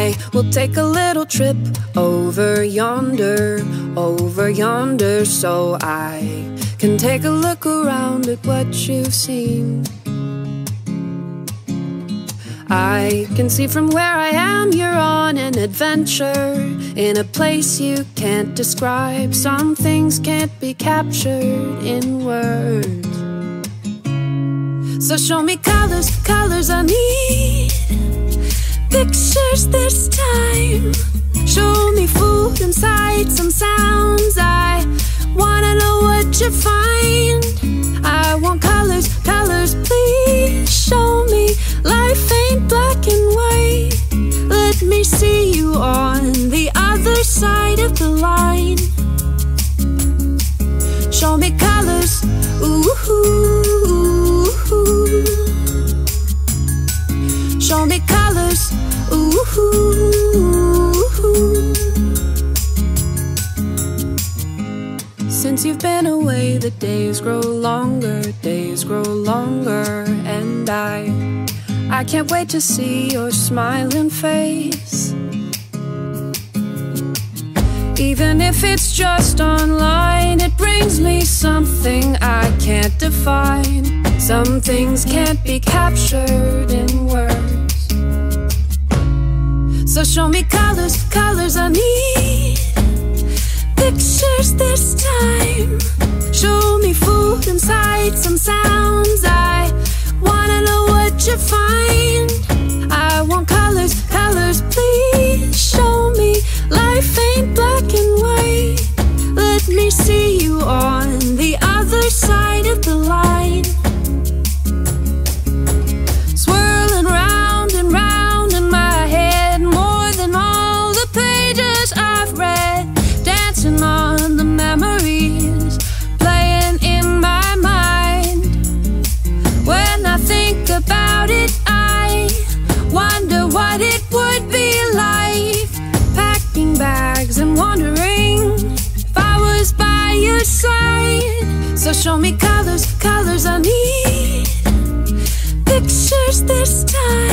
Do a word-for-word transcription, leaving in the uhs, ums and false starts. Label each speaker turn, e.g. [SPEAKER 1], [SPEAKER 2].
[SPEAKER 1] I will take a little trip over yonder, over yonder, so I can take a look around at what you've seen. I can see from where I am you're on an adventure, in a place you can't describe. Some things can't be captured in words. So show me colors, colors I need, pictures this time. Show me food and sights and sounds. I wanna know what you find. I want colors, colors, please show me life ain't black and white. Let me see you on the other side of the line. Show me colors, ooh, ooh, ooh. Show me colors, ooh, ooh, ooh. Since you've been away, the days grow longer, days grow longer, and I I can't wait to see your smiling face. Even if it's just online, it brings me something I can't define. Some things can't be captured in words. So show me colors, colors I need, pictures this time. Show me food and sights and sounds. I wanna know what you find. I want colors, colors, please show me life ain't black and white. Let me see you on the other side of the line. Swirling round and round in my head, more than all the pages I've read. Dancing on the memories, playing in my mind. When I think about it, I wonder what it would be like, packing bags and wondering if I was by your side. So show me colors, colors I need, pictures this time.